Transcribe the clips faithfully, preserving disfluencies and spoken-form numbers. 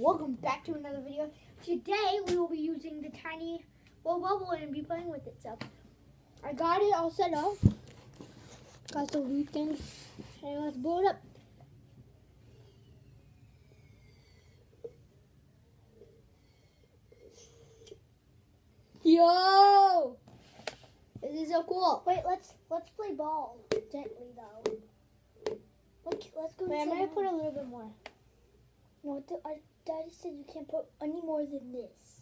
welcome back to another video. Today we will be using the tiny little bubble and be playing with it. So I got it all set up. Got the loot things. And let's blow it up. Yo! This is so cool. Wait, let's let's play ball gently though. Let's, let's go. Wait, I'm gonna put a little bit more. No, the, uh, Daddy said you can't put any more than this.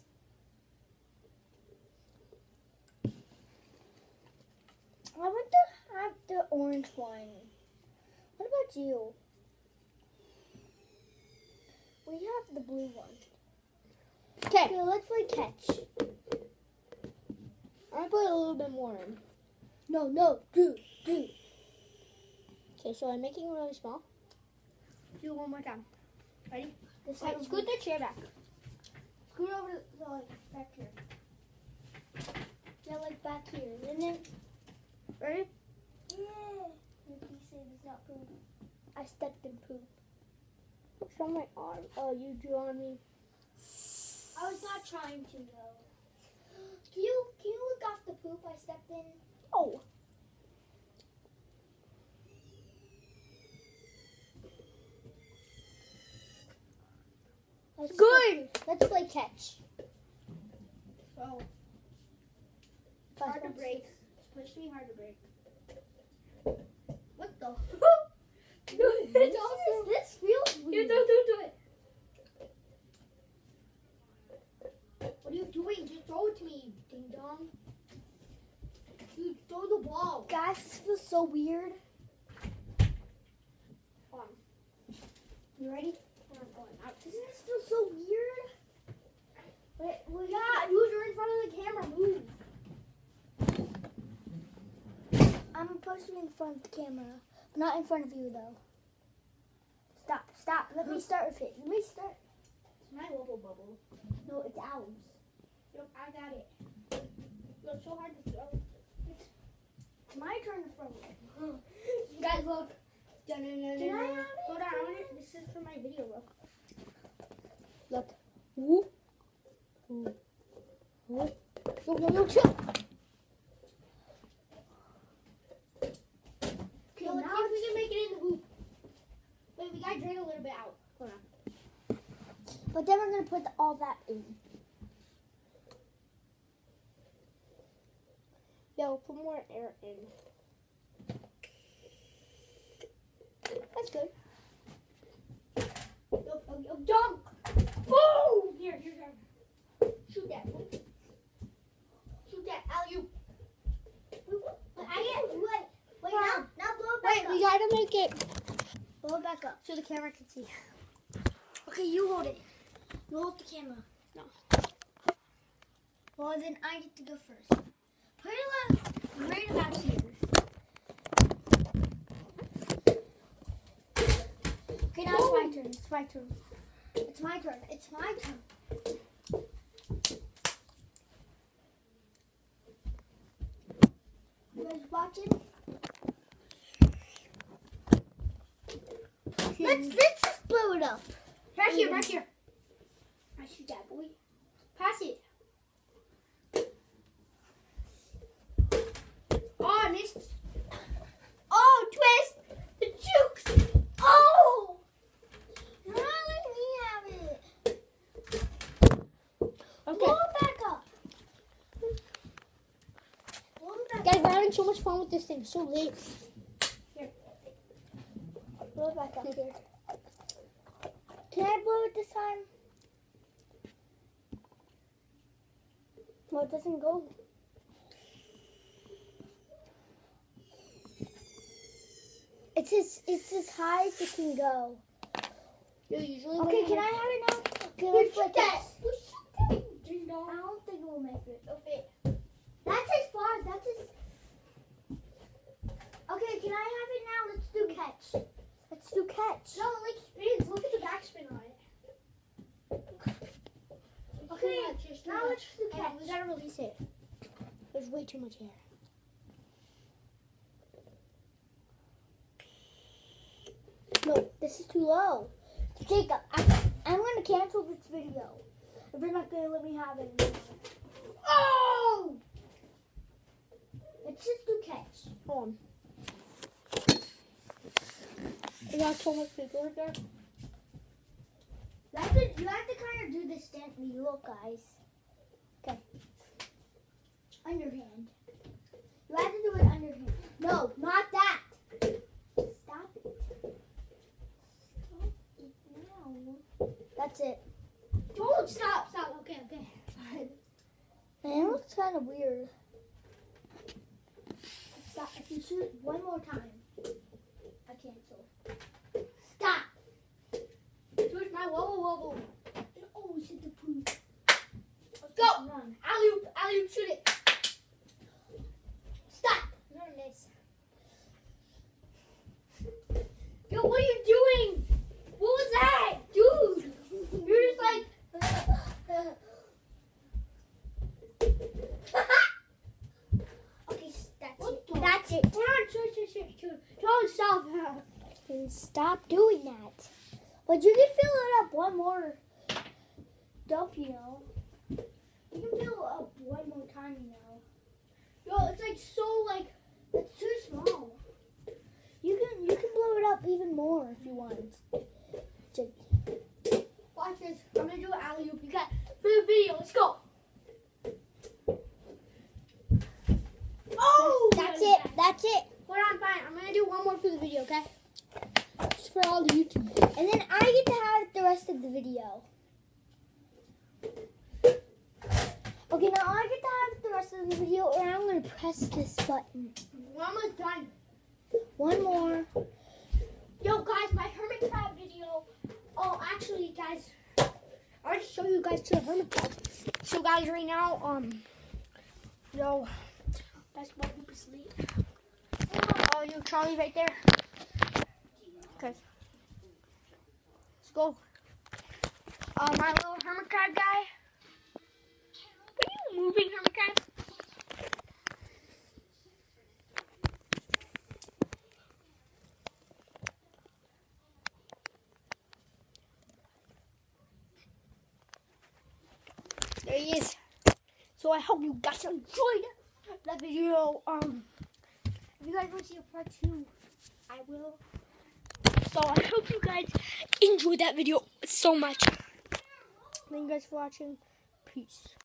I want to have the orange one. What about you? We have the blue one. Okay, Okay, let's play catch. I'm gonna put a little bit more in. No, no, do, do. Okay, so I'm making it really small. Do it one more time. Ready? This Wait, time scoot the chair back. Scoot over to the, like, back here. yeah, like back here, and then. Ready? Yeah. Please say it's not poop. I stepped in poop. It's on my arm. Oh, you drew on me. I was not trying to though. Can you can you look off the poop I stepped in? Oh. Let's Good. Play, let's play catch. Oh. Hard to break. It's supposed to be hard to break. What the? Dude, it's awesome. This feels weird. do, do, do it. What are you doing? Just throw it to me, ding dong. Dude, throw the ball. Guys, this feels so weird. Hold on. You ready? I'm going out. Doesn't this feel so weird? Wait, well, yeah, dude, you're in front of the camera. Move. I'm supposed to be in front of the camera. Not in front of you though. Stop, stop. Let me start with it. Let me start. It's my little bubble. No, it's ours. Yep, I got it. It's so hard to throw. It's my turn to throw it. Guys, look. Dun, dun, dun, Can I dun, have dun. it? Hold on, I wanna, this is for my video. Look. Look. Whoop. Whoop. Whoop. Yo, yo, yo, chill. Okay, So let's now see if we it's- can make it in the hoop. Wait, we gotta drain a little bit out. Hold on. But then we're gonna put all that in. Yo, put more air in. That's good. Yo, yo, yo, dunk! Boom! Here, here's our. Shoot that. Boom. Shoot that. Alley-oop. I get wait, wait now, now blow it back Wait, up. we gotta make it Blow it back up. so the camera can see. Okay, you hold it. You hold the camera. No. Well, then I get to go first. Put it like right about here. Okay, now it's my turn. It's my turn. It's my turn. It's my turn. You guys watching? Let's let's just blow it up. Right here, right here. I shoot that, boy. Pass it. Oh, I missed. Oh, twist! The jukes! Oh! You're not letting me have it. Okay. Blow it back up. Blow it back Guys, up. we're having so much fun with this thing. So late. Blow it back up here. Can I blow it this time? Well, it doesn't go. It's as it's as high as it can go. Yo, usually. Okay, when can I have it now? Okay, let's play that? catch. We shoot that. Ding I dong. don't think we'll make it. Okay. That's as far. That's as. Okay, can I have it now? Let's do catch. Let's do catch. No, it like spins. Look at the backspin on it. Okay, Too much, it's too now much. let's do Yeah, catch. we gotta release it. There's way too much air. No, this is too low. Jacob, I, I I'm gonna cancel this video if you're not gonna let me have it anymore. Oh! Let's just do catch. Hold on. You got so much paper right there. You have to, you have to kind of do this gently. Look, guys. Okay. Underhand. You have to do it underhand. No, not that. Stop it. Stop it now. That's it. Don't stop, stop. Okay, okay. Man, it looks kind of weird. Stop. If you shoot one more time, I cancel. Stop. Here's my wobble wobble. Oh, we should the poop. Let's go. Run. Alley-oop, alley-oop, shoot it. Stop. Learn this. Yo, what are you doing? What was that? Dude, you're just like... Okay, that's What it. the- That's it. Hold on, shoot, shoot, shoot, shoot. Don't stop. Then stop doing that. But you can fill it up one more dump, you know. You can fill it up one more time, you know. Yo, it's like so like... It's too small. You can you can blow it up even more if you want. Just, Watch this. I'm gonna do an alley-oop. You got for the video. Let's go. Oh! that's it. That's it. Hold on, fine. I'm gonna do one more for the video, okay? Just for all the YouTube. And then I get to have the rest of the video. Okay, now I get to have the rest of the video, and I'm gonna press this button. We're almost done. One more. Yo, guys, my hermit crab video. Oh, actually, guys, I want to show you guys to the hermit crab. So, guys, right now, um, yo, that's my hoop asleep. Oh, you Charlie right there. Okay, let's go. Uh, my little hermit crab guy. Are you moving, hermit crab? There he is. So I hope you guys enjoyed that video. Um, if you guys want to see a part two, I will. So I hope you guys enjoyed that video so much. Thank you guys for watching. Peace.